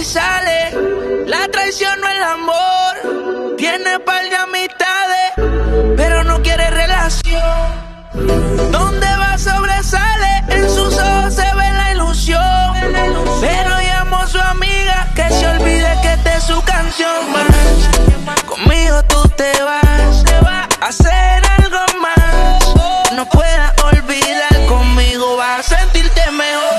y sale. La traición no es el amor. Tiene par de amistades, pero no quiere relación. Donde va sobresale, en sus ojos se ve la ilusión. Pero llamó a su amiga que se olvide que esta es su canción más. Conmigo tú te vas a hacer algo más. No puedas olvidar, conmigo vas a sentirte mejor.